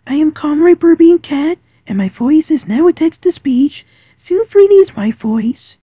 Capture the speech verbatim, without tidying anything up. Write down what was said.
I am Conroy Cat, and my voice is now a text-to-speech. Feel free to use my voice.